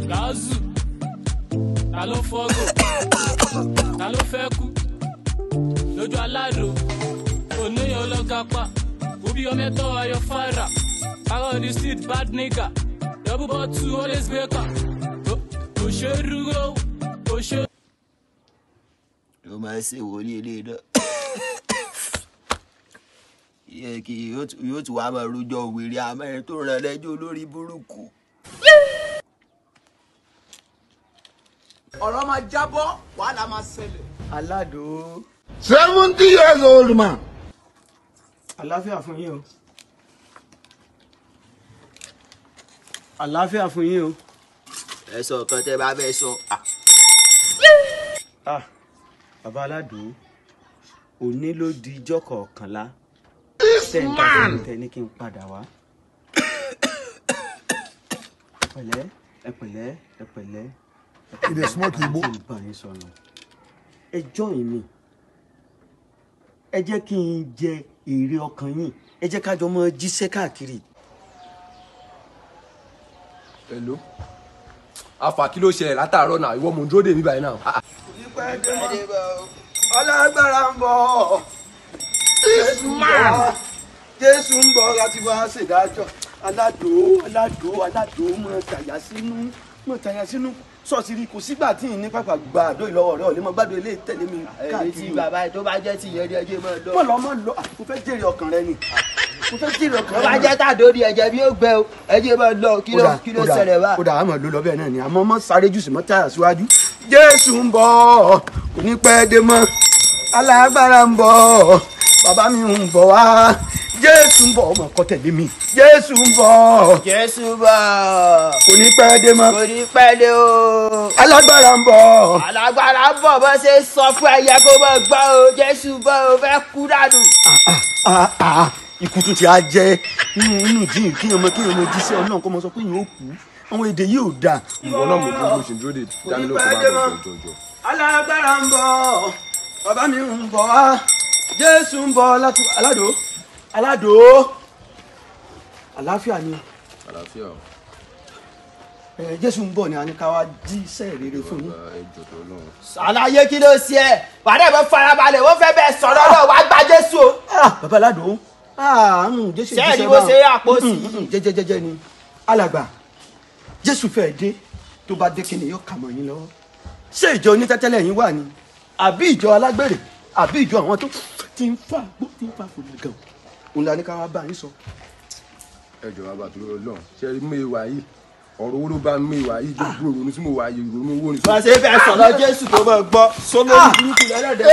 Gazu, ta ló fọ́gò, ta ló fẹ́ kú, lójú Alado, oníyan ọlọ́gàpá, òbí ọmọ ẹ̀tọ́ ayọ̀ fara, power on the street, bad nigga, double bottle, always maker, kò ṣe rúgó, kò ṣe. Ló máa ṣe wòlíì ilé náà. Iye kì yóò tún wá máa rojọ́ wèrè àmọ́ tó rán lẹ́jọ́ olórí burúkú. Ọ̀rọ̀ máa jábọ́, wàhálà máa ṣẹlẹ̀. Alado. 70 years old man. Àlàáfíà fún yín o. Àlàáfíà fún yín o. Ẹ sọ nǹkan tẹ́ bá fẹ́ sọ. Bàbá Alado, òní ló di ijọ́ kọ̀ọ̀kànlá. Tẹ́ ní kí n padà wá. Ẹ pẹ̀lẹ́. Ilé smoke Igbo. Ẹ join mi. Ẹ jẹ́ kí n jẹ èrè ọkàn yín. Ẹ jẹ́ ká jọ mọ jíṣẹ́ káàkiri. Hello. Afa kí ló ṣẹlẹ̀ látàárọ̀ náà ìwọ mo dúró dè mí báyìí náà. Ọlágbára ń bọ̀. Jésù ń bọ̀ láti wá ṣèdájọ́. Alado mọ̀ tàyà sínú. Sọ́ọ̀sì rí kò sígbà tí ìní pàpà gba àdó ìlọ́wọ́ rẹ̀ ọ̀lẹ́mọ̀ gbádùn ilé tẹ̀lé mi káàkiri. Tí bàbá tó bá jẹ́ ti yẹn ní ẹjẹ́ máa lọ. Mọ̀ lọ. Mo fẹ́ jèrè ọkàn rẹ ni. Tó bá jẹ́ tàdórí ẹ̀jẹ̀ bí ó gbẹ o, ẹjẹ́ máa lọ kí ló ṣẹlẹ̀ bá. Ó dà á mọ̀ ló lọ bẹ́ẹ̀ náà ni àmọ́ mọ́ sáré jù sí mọ́ táyà síwájú. Jésù ń bọ̀ kò ní pẹ́ dé mọ́. Alágbára ń bọ̀ bàbá mi ń bọ̀ wá. Jésù ń bọ̀ ọmọ kọ́ tẹ̀lé mi. Jésù ń bọ̀ kò ní pẹ́ dé mọ́. Kò ní pẹ́ dé o. Alágbára ń bọ̀. Alágbára ń bọ̀ bó ṣe sọ fún ẹyẹ kó bọ̀ gbọ́ o. Jésù bọ̀ o fẹ́ kú dànù. Ikú tún ti á jẹ́ inú jíìn kí ọmọ jíṣẹ́ Ọlọ́run kó mọ sọ pé yóò kú. Àwọn èdè yìí ò dáa. Ìwọ náà mo dúró dè dánilò kó bá bọ̀ jọjọ. Alágbára ń bọ̀ bàbá mi ń bọ̀ wá. Jésù ń bọ̀ láti Alado. Àlàáfíà ni. Àlàáfíà o. Jésù ń bọ̀ ni a ní ká wá jíṣẹ́ rere fún yín. Ṣàlàyé kí ló ṣe ẹ́? Wàdà ìbọn farabalẹ̀ wọ́n fẹ́ bẹ́ẹ̀ sọ̀rọ̀ náà wá gba Jésù o. Bàbá Alado. Jésù ṣé ẹ̀rí bó ṣe àpòsí. Jẹ́jẹ́ ni. Alàgbà, Jésù fẹ́ dé tó bá dé kíni yóò kà mọ́ yín lọ́wọ́. Ṣé ìjọ onítẹ́tẹ́lẹ̀ yín wà ni? Àbí ìjọ alágbèrè? Àbí ìjọ àwọn tó ti ń fà fòlù gan? Òun la ní ká wá bá yín sọ. Ẹ jọ̀ọ́ bàbá tó lọ ṣe rí mú ìwà yìí ọ̀rọ̀ owó ló bá mú ìwà yìí gbogbo ìrònú tí mo wà yìí ìrònú owó ni. Bá a ṣe fẹ́ sọ̀rọ̀ Jésù tó bá gbọ́ sólórí burúkú lẹ́lẹ́dẹ̀.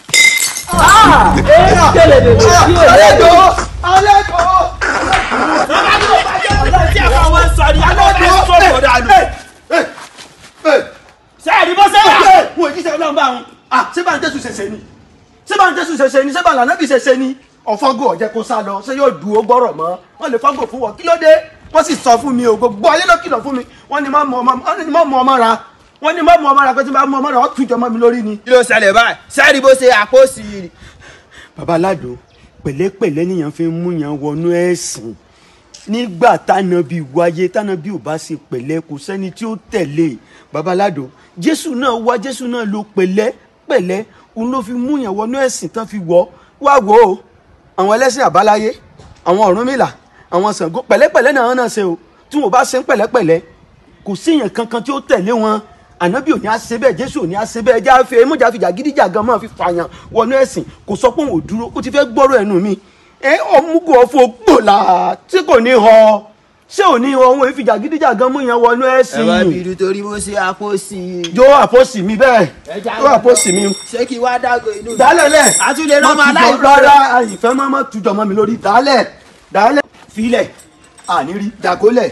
Sẹ́ẹ̀rí bó ṣe wà. Wọ́n jíṣẹ́ Ọlọ́run bá wọn. Ṣé bá ń Jésù ṣẹ̀ṣẹ̀ ni? Ṣé bá lànàbì ṣẹ̀ṣẹ̀ ni? Ọ̀fọ́gò ọ̀jẹ̀ kó sá lọ. Ṣé yóò dùn ó gbọ́rọ̀ mọ́? Wọ́n lè fọ́gò fún wọn. Kí ló dé? Wọ́n sì sọ fún mi o. Gbogbo ayé ló kìlọ̀ fún mi. Wọ́n ní má mú ọmọ ra. Pé tí bá mú ọmọ ra, wọ́n tún jọ mọ́ mi lórí ni. Kí ló ṣẹlẹ̀ báyìí? Sẹ́ẹ̀rí bó ṣe àpòsí yìí. Bàbá Alado, pẹ̀lẹ́pẹ̀lẹ́ nìyẹn fi ń mú yàn wọnú ẹ̀sìn. Nígbà tánàbí wáyé, tánàbí ò bá ṣe pẹ̀lẹ́ kò sẹ́ni tí ó tẹ̀lé. Bàbá Alado, Jésù náà wá, Jésù náà lo pẹ̀lẹ́. Òun ló fi mú yàn wọnú ẹ̀sìn tán fi wọ́. Wá wò ó, àwọn ẹlẹ́sìn àbáláyé, àwọn Ọ̀rúnmìlà, àwọn Ṣàngó, pẹ̀lẹ́pẹ̀lẹ́ náà náà ṣe o. Tí wọn bá ṣe ń pẹ̀lẹ́pẹ̀lẹ́, kò sí èèyàn kankan tí ó tẹ̀lé wọn. Ànábì ò ní á ṣe bẹ́ẹ̀, Jésù ò ní á ṣe bẹ́ẹ̀. Ẹja fẹ́ mọ̀jà fìjà gídíjàgan máa fi fàyàn wọnú ẹ̀sìn. Kò sọ pé òun ò dúró, ó ti fẹ́ gbọ́rọ̀ ẹnu mi. Ọmúgò ọ̀fọ̀ gbòòlà tí kò ní họ. Ṣé ò ní họ òun ìfìjà gídíjàgan mú yẹn wọnú ẹ̀sìn? Ẹ wá bìrì torí bó ṣe àpòsí. Jó àpòsí mi bẹ́ẹ̀. Jó àpòsí mi. Ṣé kí wá dágò inú? Dálẹ̀lẹ̀. Àtúndé náà máa láì rárá ìfẹ́ mọ́ tujọ́ mọ́ mi lórí. Dálẹ̀. Filẹ̀. Àníri. Dàgólẹ̀.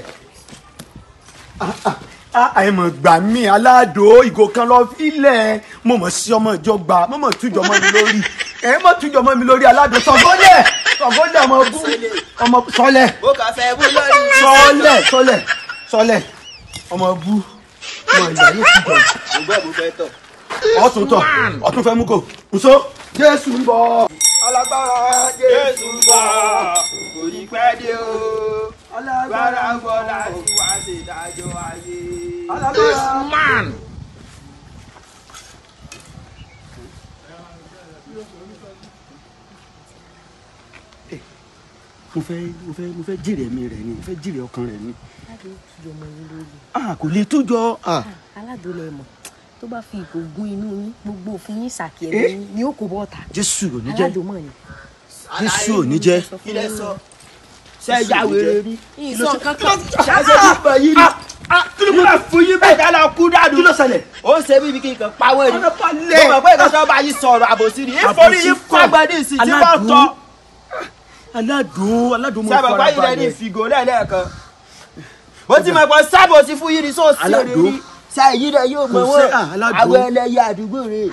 Àìmọ̀ gbà mí Alado ìgò kan lọ filẹ̀. Mo mọ̀ sí ọmọ ìjọ gbà. Mo mọ̀ tujọ́ mọ́ mi lórí. Mọ̀ tujọ́ mọ́ mi lórí Alado. Sọ̀gọ́lẹ̀ ọmọ bú. Ọmọ sọlẹ̀. Bó kà fẹ́ bú lórí. Sọlẹ̀. Ọmọ bú. Ọmọ ìyá yóò tujọ́. Mo fẹ́ tọ̀. Ọ̀tún fẹ́ mú kò. Nso. Jésù ń bọ̀. Alágbára Jésù ń bọ̀. Kò ní pẹ́ dé o. Alágbára ń bọ̀ láti wá ṣèdájọ́ ayé. This man. mo fẹ́ jèrè ẹ̀mí rẹ̀ ni mo fẹ́ jèrè ọkàn rẹ̀ ni. Kò lè tújọ. Alado lẹ mọ̀ tó bá fi ìgò gún inú yín gbogbo òfin yín sàkí ẹ̀mí ni ó kò bọ́ ta. Jésù ò ní jẹ́. Alado mọ̀ ni. Jésù ò ní jẹ́. kí lẹ sọ ṣe é ya wèrè rí. ìsọ kankan. ṣáṣe bí bọ̀ yìí ni. kí ló máa fún yín bẹ́ẹ̀ ká lọ kú dànù. Kí ló ṣẹlẹ̀? ó ṣe bí ibi kí n kàn pawọ́ rí. mo mọ̀ pé ìkànnì ọba yìí sọ̀rọ̀ àbòsí ni ìforí yìí fagbọ́dí sí tí wọ́n tọ́. Alado mo sábà báyìí lẹ́ni ìfìgò lẹ́ẹ̀lẹ́ẹ̀kan. ó ti mọ̀ pé sábòsí fún yìí ni sóòsì rẹ̀ rí. sáyìí rẹ̀ yóò mọ̀ wọ́n àwọn ẹlẹ́yà àdúgbò rẹ̀.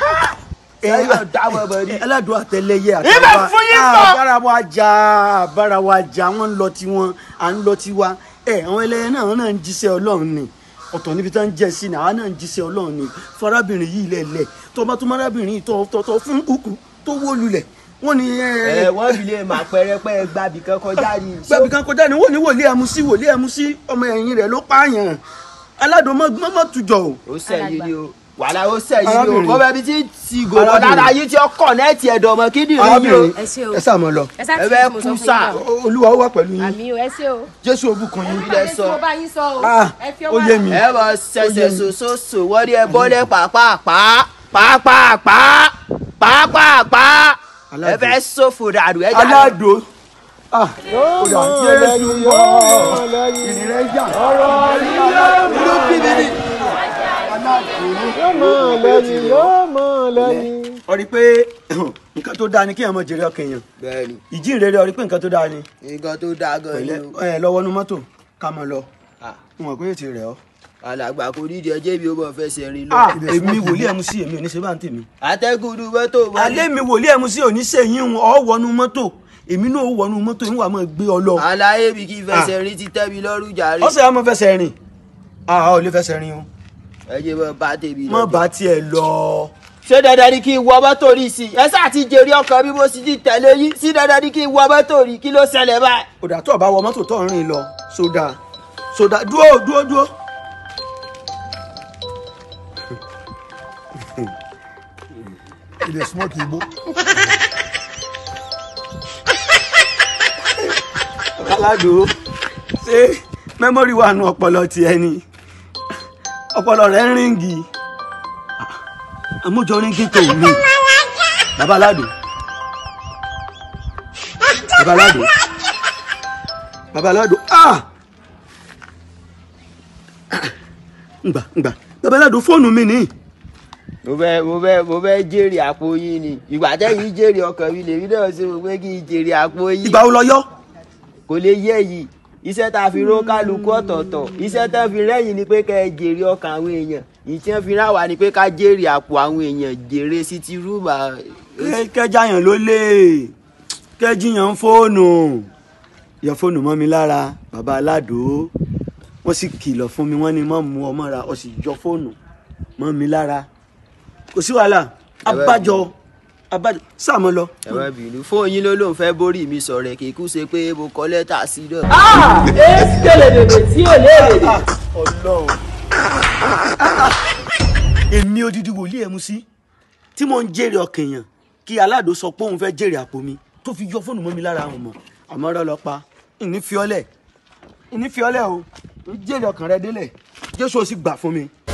Alado àtẹlẹyẹ ibẹ̀ fún yín sọ. bára wa jà wọ́n ń lọ tiwọn à ń lọ tiwa. Àwọn ẹlẹ́yẹ náà ń jíṣẹ́ Ọlọ́run ni ọ̀tọ̀ níbi tá ń jẹ́ sí ni àwa náà ń jíṣẹ́ Ọlọ́run ni farabirin yìí lẹ̀lẹ̀ tó bá tún arábìnrin yìí tó fún kúkú tó wó lulẹ̀ wọ́n ní. wọ́n fi lè máa pẹ́rẹ́pẹ́ gbàbí kan kọjá ni. gbàbí kan kọjá ni wọ́n ní wòlíì Emusi ọmọ ẹ̀yìn rẹ̀ ló pààyàn. Alado mọ́ tujọ o. ó sẹ́yìn ni o wàhálà ó sẹ́yìn ni o kọ́ bẹ́ẹ̀ bí tí ti gòkò dáadáa yìí tí ó kọ̀nẹ́ẹ̀tì ẹ̀dọ̀ ọmọ kíndìnrín yìí o. ẹ sá mọ lọ. ẹ sá ẹ bẹ́ẹ̀ kú sá. Olúwa ó wà pẹ̀lú yín. àmì o ẹ ṣé o. Jésù òbúkún yín. ilẹ̀ sọ. Ó yé mi. ẹ bọ ṣẹṣẹ ṣoṣoṣo wọ́n ní ẹ bọ́lẹ̀ pàápàá ẹ fẹ́ ṣòfò dànù ẹ jà. Alado. Jésù yọ ìrìnrẹ́ jà. Ọ̀rọ̀ yìí yóò mọ̀ lẹ́yìn. Ó rí pé nǹkan tó dáa ni kí èèyàn mọ jèrè ọkàn èèyàn. bẹ́ẹ̀ni. Ìjíǹrere ó rí pé nǹkan tó dáa ni. nǹkan tó dáa gan ni o. Lọ wọnú mọ́tò ká mọ lọ. Mo mọ̀ pé ètò rẹ̀ ọ́. alàgbà kò nídìí ẹjẹ́ mi ó bọ̀ fẹsẹ̀ rìn lọ. Èmi wòlíì Emusi èmi ò ní ṣe bá ń tèmi. atẹ́gùn dùn mọ́tò wọlé. Alẹ́ mi wòlíì Emusi ò ní ṣe yín ọ̀ wọnú mọ́tò èmi náà wọnú mọ́tò yín wà máa gbé ọ lọ. àlàyé mi kì í fẹsẹ̀ rìn ti tẹ́ mi lọ́rùn jàre. Ọ̀sẹ̀ á mọ fẹsẹ̀ rìn. Ò lè fẹsẹ̀ rìn o. ẹ jẹ́ mọ́ bá tèmi lọ. Mọ bá tiẹ̀ lọ. ṣé dandan ni kí n wọ mọ́tò rí sí i ẹ sáà ti jèrè ọkàn bí mo sì ti tẹ̀lé yín sí dandan ni kí n wọ mọ́tò rí kí ló ṣẹlẹ̀ báyìí. Òdà tó bá wọ mọ́tò tó ń rìn lọ sódà dúró. He dey smoke Igbo. Alado ṣé mẹ́mórì wà nù ọpọlọ ti ẹni ọpọlọ rẹ̀ ń ríngì àmójọ ríngì tó ní. Bàbá Alado ngbà Bàbá Alado fóònù mi ni. mo fẹ́ jèrè àpò yín ni ìgbà tẹ́yìn jèrè ọkàn mi lèmi náà ṣe mo pé kí n jèrè àpò yín. Ìgbà wo lọ yọ. kò lè yé yìí iṣẹ́ tá a fi ró kálukú ọ̀tọ̀ọ̀tọ̀ iṣẹ́ tá a fi rẹ́yìn ni pé ká jèrè ọkàn àwọn èèyàn ìtí wọn fi rá wa ni pé ká jèrè àpò àwọn èèyàn jèrè sí ti rúbà. kẹjáyàn ló lè kẹjíyàn fóònù yọ fóònù mọ́ mi lára Bàbá Alado wọ́n sì kìlọ̀ fún mi wọ́n ní mọ́ mú ọmọ ra ọ sì yọ fóònù mọ́ mi lára kò sí wàhálà abájọ sáàmọ lọ. ẹ má bínú fóònù yín ló lóun fẹ́ borí mi sọ̀rọ̀ kì í kú ṣe pé mo kọ lẹ́tà sí náà. èsì kele dèdè tí ò léèrè. Ọlọ́run èmi odidi wòlíì Emusi tí mo ń jèrè ọkàn èèyàn kí Alado sọ pé òun fẹ́ jèrè àpò mi tó fi yọ fóònù mọ́ mi lára àwọn ọmọ àmọ́ ọ̀rọ̀ lọ pa ìní fi ọlẹ̀ o ń jèrè ọkàn rẹ délẹ̀ Jésù ó sì gbà fún mi.